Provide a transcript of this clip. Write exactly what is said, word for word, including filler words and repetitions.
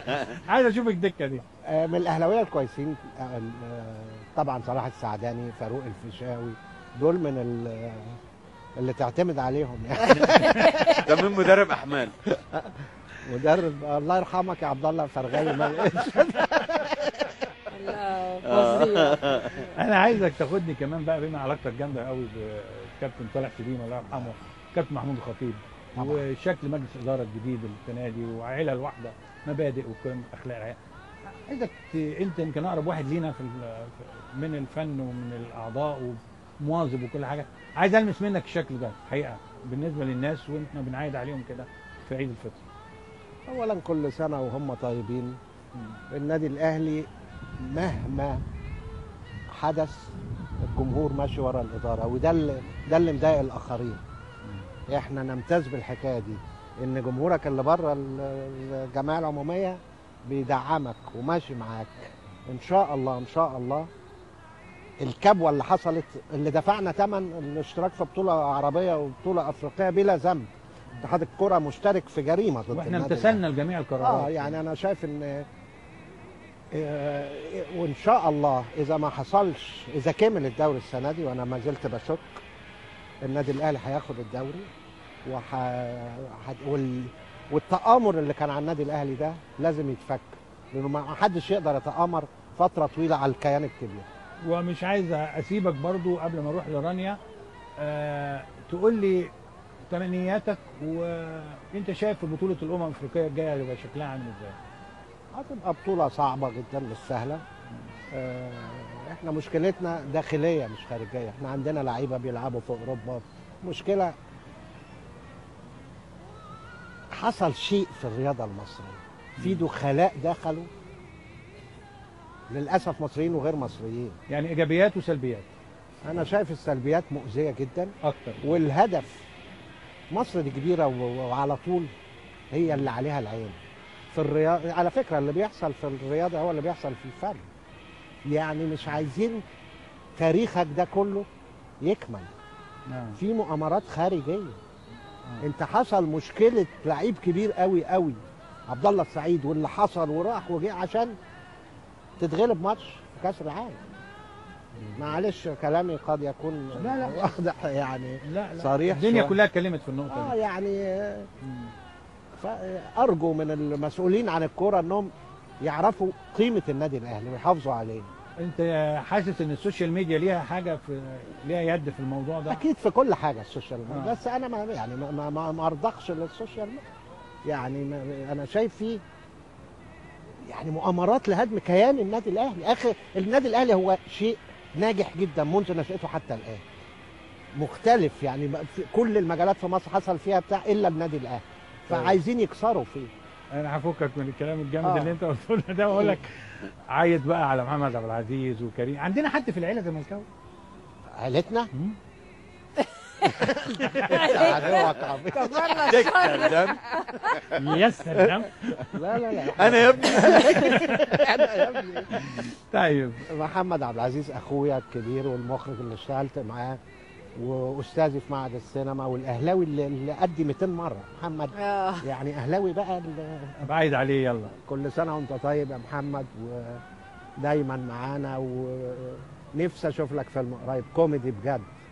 عايز اشوف الدكه دي. آه، من الاهلاويه الكويسين، آه، آه، طبعا صلاح السعداني، فاروق الفيشاوي، دول من ال- اللي تعتمد عليهم يعني. ده من مدرب احمال. مدرب الله يرحمك يا عبد الله فرغاوي ما لقيتش. لا فظيع. انا عايزك تاخدني كمان بقى، بما علاقتك جامده قوي بالكابتن صالح سليم الله يرحمه، كابتن محمود الخطيب، طبعا. وشكل مجلس الاداره الجديد السنه دي، وعيله الواحده، مبادئ وقيم اخلاق الحياه. عايزك ت... انت يمكن اقرب واحد لينا في ال... من الفن ومن الاعضاء ومواظب وكل حاجه، عايز المس منك الشكل ده حقيقه بالنسبه للناس واحنا بنعيد عليهم كده في عيد الفطر. اولا كل سنه وهم طيبين. النادي الاهلي مهما حدث الجمهور ماشي ورا الاداره، وده اللي ده اللي مضايق الاخرين. احنا نمتاز بالحكايه دي، ان جمهورك اللي بره الجمعيه العموميه بيدعمك وماشي معاك. ان شاء الله ان شاء الله الكبوه اللي حصلت، اللي دفعنا ثمن الاشتراك في بطوله عربيه وبطوله افريقيه بلا ذنب. اتحاد الكره مشترك في جريمه ضد واحنا النادي امتثلنا لجميع القرارات. اه يعني انا شايف ان آه، وان شاء الله اذا ما حصلش، اذا كمل الدوري السنه دي، وانا ما زلت بشك، النادي الاهلي هياخد الدوري. وح... ح- وال... والتآمر اللي كان على النادي الاهلي ده لازم يتفك، لانه ما حدش يقدر يتآمر فتره طويله على الكيان الكبير. ومش عايز اسيبك برضو قبل ما اروح لرانيا، أه تقول لي تمنياتك، وانت شايف في بطوله الامم الافريقيه الجايه هيبقى شكلها عامل ازاي؟ هتبقى بطوله صعبه جدا مش سهله. آه، احنا مشكلتنا داخليه مش خارجيه. احنا عندنا لعيبه بيلعبوا في اوروبا. مشكله حصل شيء في الرياضه المصريه، في دخلاء دخلوا للاسف، مصريين وغير مصريين. يعني ايجابيات وسلبيات. انا شايف السلبيات مؤذيه جدا اكتر. والهدف مصر دي كبيره و- وعلى طول هي اللي عليها العين في الرياضه. على فكره اللي بيحصل في الرياضه هو اللي بيحصل في الفن. يعني مش عايزين تاريخك ده كله يكمل. نعم. في مؤامرات خارجيه. انت حصل مشكله لعيب كبير قوي قوي عبد الله السعيد، واللي حصل وراح وجه عشان تتغلب ماتش في كاس العالم. معلش كلامي قد يكون لا لا. واضح يعني، لا لا. صريح الدنيا شوية. كلها اتكلمت في النقطه اه دي. يعني فارجو من المسؤولين عن الكوره انهم يعرفوا قيمه النادي الاهلي ويحافظوا عليه. انت حاسس ان السوشيال ميديا ليها حاجه في ليها يد في الموضوع ده؟ اكيد في كل حاجه السوشيال ميديا. آه. بس انا ما يعني ما ما- ما ما ارضخش للسوشيال ميديا. يعني ما انا شايف فيه يعني مؤامرات لهدم كيان النادي الاهلي. اخي النادي الاهلي هو شيء ناجح جدا منذ نشأته حتى الان، مختلف يعني في كل المجالات في مصر حصل فيها بتاع الا النادي الاهلي، فعايزين يكسروا فيه. انا هفكك من الكلام الجامد آه. اللي انت قلته لنا ده واقول لك عايد بقى على محمد عبد العزيز وكريم. عندنا حد في العيله زملكاوي؟ عيلتنا كبرنا دكة الشر. دم. يا سلام. لا لا لا انا يا ابني. انا يا ابني طيب محمد عبد العزيز اخويا الكبير والمخرج اللي اشتغلت معاه واستاذي في معهد السينما والاهلاوي اللي, اللي قدي مئتين مره. محمد آه. يعني اهلاوي بقى. ال- بعيد عليه يلا. كل سنه وانت طيب يا محمد، ودايما معانا، ونفسي اشوف لك فيلم قريب كوميدي بجد.